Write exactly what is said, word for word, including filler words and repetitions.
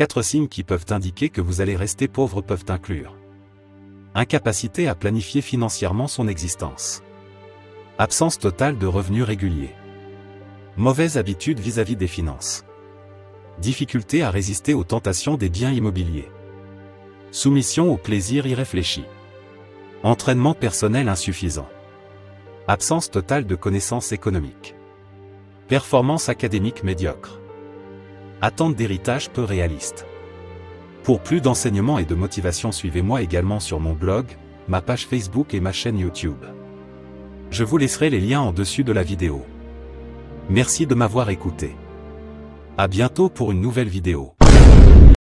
Quatre signes qui peuvent indiquer que vous allez rester pauvre peuvent inclure: incapacité à planifier financièrement son existence, absence totale de revenus réguliers, mauvaise habitude vis-à-vis des finances, difficulté à résister aux tentations des biens immobiliers, soumission au plaisir irréfléchi, entraînement personnel insuffisant, absence totale de connaissances économiques, performance académique médiocre, attente d'héritage peu réaliste. Pour plus d'enseignements et de motivation, suivez-moi également sur mon blog, ma page Facebook et ma chaîne YouTube. Je vous laisserai les liens en dessus de la vidéo. Merci de m'avoir écouté. À bientôt pour une nouvelle vidéo.